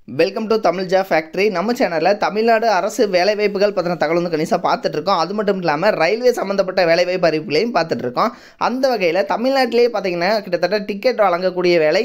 Welcome to Tamil job factory. நம்ம சேனலில் தமிழ்நாடு அரசு வேலைவாய்ப்புகள் பற்றின தகவல் வந்து கணிசாக பார்த்துட்ருக்கோம். அது மட்டும் இல்லாமல் ரயில்வே சம்மந்தப்பட்ட வேலைவாய்ப்பு அறிவிப்புகளையும் பார்த்துட்ருக்கோம். அந்த வகையில் தமிழ்நாட்டிலே பார்த்திங்கன்னா கிட்டத்தட்ட டிக்கெட் வழங்கக்கூடிய வேலை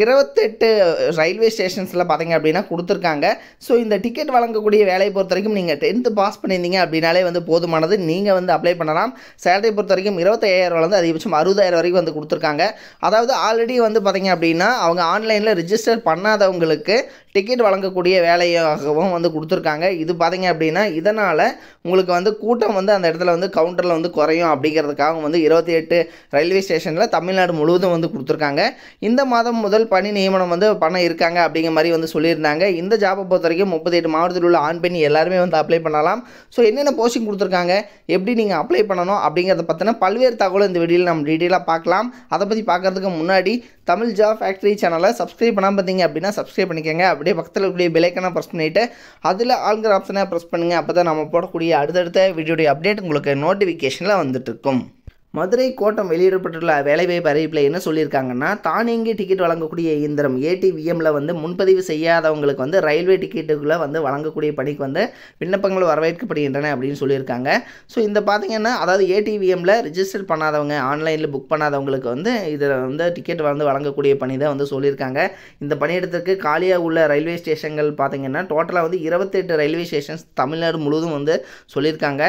28 ரயில்வே ஸ்டேஷன்ஸில் பார்த்திங்க அப்படின்னா கொடுத்துருக்காங்க. ஸோ இந்த டிக்கெட் வழங்கக்கூடிய வேலையை பொறுத்த வரைக்கும் நீங்கள் 10th பாஸ் பண்ணியிருந்தீங்க அப்படின்னாலே வந்து போதுமானது. நீங்கள் வந்து அப்ளை பண்ணலாம். சேலரி பொறுத்த வரைக்கும் 25,000 அதிகபட்சம் 60,000 வரைக்கும் வந்து கொடுத்துருக்காங்க. அதாவது ஆல்ரெடி வந்து பார்த்திங்க அப்படின்னா அவங்க ஆன்லைனில் ரிஜிஸ்டர் பண்ணாதவங்களுக்கு டிக்கெட் வழங்கக்கூடிய வேலையாகவும் வந்து கொடுத்துருக்காங்க. இது பார்த்திங்க அப்படின்னா இதனால் உங்களுக்கு வந்து கூட்டம் வந்து அந்த இடத்துல வந்து கவுண்டரில் வந்து குறையும் அப்படிங்கிறதுக்காக வந்து 28 ரயில்வே ஸ்டேஷனில் தமிழ்நாடு முழுவதும் வந்து கொடுத்துருக்காங்க. இந்த மாதம் முதல் பணி நியமனம் வந்து பண்ண இருக்காங்க அப்படிங்கிற மாதிரி வந்து சொல்லியிருந்தாங்க. இந்த ஜாபை பொறுத்த வரைக்கும் 38 மாவட்டத்தில் உள்ள ஆண் பெண் எல்லாருமே வந்து அப்ளை பண்ணலாம். ஸோ என்னென்ன போஸ்டிங் கொடுத்துருக்காங்க, எப்படி நீங்கள் அப்ளை பண்ணணும் அப்படிங்கிறத பற்றின பல்வேறு தகவலும் இந்த வீடியோவில் நம்ம டீட்டெயிலாக பார்க்கலாம். அதை பற்றி பார்க்குறதுக்கு முன்னாடி தமிழ் ஜாப் ஃபேக்ட்ரி சேனலை சப்ஸ்கிரைப் பண்ணாமல் பார்த்தீங்க அப்படின்னா சப்ஸ்கிரைப் பண்ணிக்கோங்க. அப்படியே பக்கத்தில் இருக்கக்கூடிய பெல் ஐக்கானை ப்ரெஸ் பண்ணிவிட்டு அதில் ஆல்கிற ஆப்ஷனை ப்ரெஸ் பண்ணுங்கள். அப்போ தான் நம்ம போடக்கூடிய அடுத்தடுத்த வீடியோடைய அப்டேட் உங்களுக்கு நோட்டிஃபிகேஷனில் வந்துட்டுருக்கும். மதுரை கோட்டம் வெளியிடப்பட்டுள்ள வேலைவாய்ப்பு அறிவிப்பில் என்ன சொல்லியிருக்காங்கன்னா, தானியங்கி டிக்கெட் வழங்கக்கூடிய இயந்திரம் ATVMல வந்து முன்பதிவு செய்யாதவங்களுக்கு வந்து ரயில்வே டிக்கெட்டுக்குள்ளே வந்து வழங்கக்கூடிய பணிக்கு வந்து விண்ணப்பங்கள் வரவேற்கப்படுகின்றன அப்படின்னு சொல்லியிருக்காங்க. ஸோ இந்த பார்த்திங்கன்னா அதாவது ATVMல ரிஜிஸ்டர் பண்ணாதவங்க, ஆன்லைனில் புக் பண்ணாதவங்களுக்கு வந்து இதில் வந்து டிக்கெட் வந்து வழங்கக்கூடிய பணி தான் வந்து சொல்லியிருக்காங்க. இந்த பணியிடத்திற்கு காலியாக உள்ள ரயில்வே ஸ்டேஷன்கள் பார்த்திங்கன்னா டோட்டலாக வந்து 28 ரயில்வே ஸ்டேஷன்ஸ் தமிழ்நாடு முழுவதும் வந்து சொல்லியிருக்காங்க.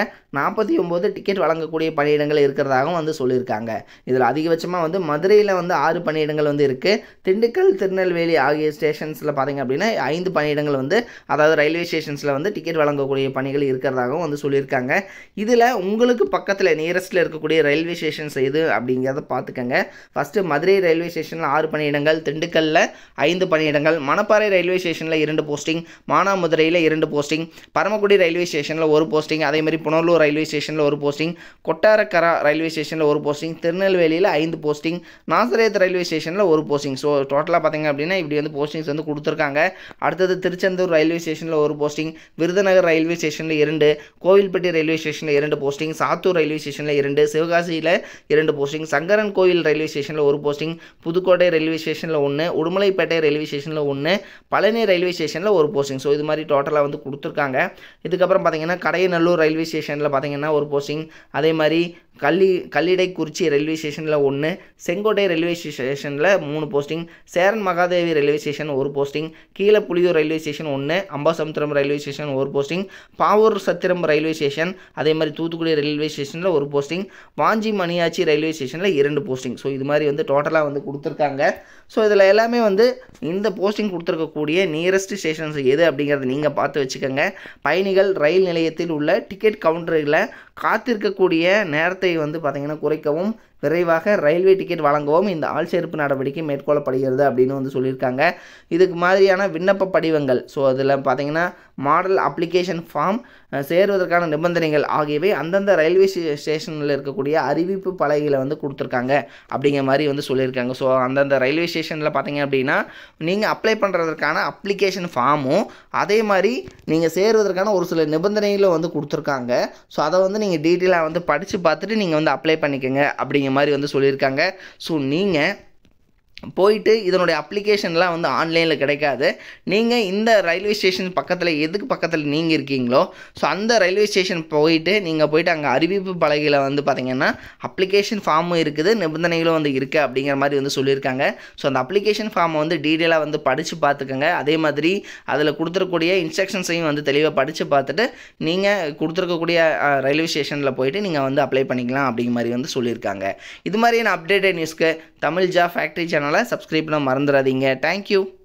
49 டிக்கெட் வழங்கக்கூடிய பணியிடங்கள் இருக்கிறதாகவும் வந்து சொல்லியிருக்காங்க. இதில் அதிகபட்சமாக வந்து மதுரையில் வந்து 6 பணியிடங்கள் வந்து இருக்குது. திண்டுக்கல், திருநெல்வேலி ஆகிய ஸ்டேஷன்ஸில் பார்த்திங்க அப்படின்னா 5 பணியிடங்கள் வந்து அதாவது ரயில்வே ஸ்டேஷன்ஸில் வந்து டிக்கெட் வழங்கக்கூடிய பணிகள் இருக்கிறதாகவும் வந்து சொல்லியிருக்காங்க. இதில் உங்களுக்கு பக்கத்தில் நியரஸ்ட்டில் இருக்கக்கூடிய ரயில்வே ஸ்டேஷன்ஸ் எது அப்படிங்கிறத பார்த்துக்கங்க. ஃபஸ்ட்டு மதுரை ரயில்வே ஸ்டேஷனில் 6 பணியிடங்கள், திண்டுக்கல்லில் 5 பணியிடங்கள், மணப்பாறை ரயில்வே ஸ்டேஷனில் 2 போஸ்டிங், மானாமதுரையில் 2 போஸ்டிங், பரமக்குடி ரயில்வே ஸ்டேஷனில் 1 போஸ்டிங், அதேமாதிரி புனலூர் ரயில்வே ஸ்டேஷனில் 1 போஸ்டிங், கொட்டாரக்கரா ரயில்வே ஸ்டேஷனில் 1 போஸ்டிங், திருநெல்வேலியில் 5 போஸ்டிங், நாசரேத் ரயில்வே ஸ்டேஷனில் 1 போஸ்டிங். ஸோ டோட்டலாக பார்த்திங்க அப்படின்னா இப்படி வந்து போஸ்டிங்ஸ் வந்து கொடுத்துருக்காங்க. அடுத்தது திருச்செந்தூர் ரயில்வே ஸ்டேஷனில் 1 போஸ்டிங், விருதுநகர் ரயில்வே ஸ்டேஷனில் 2, கோவில்பட்டி ரயில்வே ஸ்டேஷனில் 2 போஸ்டிங், சாத்தூர் ரயில்வே ஸ்டேஷனில் 2, சிவகாசியில் 2 போஸ்டிங், சங்கரன் கோயில் ரயில்வே ஸ்டேஷனில் 1 போஸ்டிங், புதுக்கோட்டை ரயில்வே ஸ்டேஷனில் 1, உடுமலைப்பேட்டை ரயில்வே ஸ்டேஷனில் 1, பழனி ரயில்வே ஸ்டேஷனில் 1 போஸ்டிங். ஸோ இது மாதிரி டோட்டலாக வந்து கொடுத்துருக்காங்க. இதுக்கப்புறம் பார்த்திங்கன்னா கடையநல்லூர் ரயில்வே ஸ்டேஷனில் பார்த்திங்கன்னா 1 போஸ்டிங், அதே மாதிரி கல்லிடைக்குறிச்சி ரயில்வே ஸ்டேஷனில் 1, செங்கோட்டை ரயில்வே ஸ்டேஷனில் 3 posting, Cheran Mahadevi railway station 1 posting, Keezhapuliyur railway station 1, Ambasamudram railway station 1 posting, Pavoor Chathiram railway station, அதே மாதிரி தூத்துக்குடி ரயில்வே ஸ்டேஷனில் 1 போஸ்டிங், வாஞ்சி மணியாச்சி ரயில்வே ஸ்டேஷனில் 2 போஸ்டிங். ஸோ இது மாதிரி வந்து டோட்டலாக வந்து கொடுத்துருக்காங்க. ஸோ இதில் எல்லாமே வந்து இந்த போஸ்டிங் கொடுத்துருக்கக்கூடிய நியரஸ்ட் ஸ்டேஷன்ஸ் எது அப்படிங்கிறத நீங்கள் பார்த்து வச்சுக்கோங்க. பயணிகள் ரயில் நிலையத்தில் உள்ள டிக்கெட் கவுண்டர்களில் காத்திருக்கக்கூடிய நேரத்தை வந்து பார்த்திங்கன்னா குறைக்கவும், விரைவாக ரயில்வே டிக்கெட் வழங்கவும் இந்த ஆள் சேர்ப்பு நடவடிக்கை மேற்கொள்ளப்படுகிறது அப்படின்னு வந்து சொல்லியிருக்காங்க. இதுக்கு மாதிரியான விண்ணப்ப படிவங்கள், ஸோ அதில் பார்த்திங்கன்னா மாடல் அப்ளிகேஷன் ஃபார்ம், சேருவதற்கான நிபந்தனைகள் ஆகியவை அந்தந்த ரயில்வே ஸ்டேஷனில் இருக்கக்கூடிய அறிவிப்பு பலகையில் வந்து கொடுத்துருக்காங்க அப்படிங்கிற மாதிரி வந்து சொல்லியிருக்காங்க. ஸோ அந்தந்த ரயில்வே ஸ்டேஷனில் பார்த்திங்க அப்படின்னா நீங்கள் அப்ளை பண்ணுறதுக்கான அப்ளிகேஷன் ஃபார்மும் அதே மாதிரி நீங்கள் சேருவதற்கான ஒரு சில நிபந்தனைகளும் வந்து கொடுத்துருக்காங்க. ஸோ அதை வந்து நீங்கள் டீட்டெயிலாக வந்து படித்து பார்த்துட்டு நீங்கள் வந்து அப்ளை பண்ணிக்கோங்க அப்படிங்கிற மாதிரி வந்து சொல்லியிருக்காங்க. ஸோ நீங்கள் போயிட்டு இதனுடைய அப்ளிகேஷன்லாம் வந்து ஆன்லைனில் கிடைக்காது. நீங்கள் இந்த ரயில்வே ஸ்டேஷன் பக்கத்தில் எதுக்கு பக்கத்தில் நீங்கள் இருக்கீங்களோ ஸோ அந்த ரயில்வே ஸ்டேஷன் போயிட்டு நீங்கள் போயிட்டு அங்கே அறிவிப்பு பலகையில் வந்து பார்த்திங்கன்னா அப்ளிகேஷன் ஃபார்மும் இருக்குது, நிபந்தனைகளும் வந்து இருக்குது அப்படிங்கிற மாதிரி வந்து சொல்லியிருக்காங்க. ஸோ அந்த அப்ளிகேஷன் ஃபார்மை வந்து டீட்டெயிலாக வந்து படித்து பார்த்துக்கோங்க. அதே மாதிரி அதில் கொடுத்துருக்கக்கூடிய இன்ஸ்ட்ரக்ஷன்ஸையும் வந்து தெளிவாக படித்து பார்த்துட்டு நீங்கள் கொடுத்துருக்கக்கூடிய ரயில்வே ஸ்டேஷனில் போயிட்டு நீங்கள் வந்து அப்ளை பண்ணிக்கலாம் அப்படிங்கிற மாதிரி வந்து சொல்லியிருக்காங்க. இது மாதிரியான அப்டேட்டட் நியூஸ்க்கு தமிழ் ஜாப் ஃபேக்ட்ரி சேனலை சப்ஸ்கிரைப் பண்ண மறந்துடாதீங்க. தேங்க்யூ.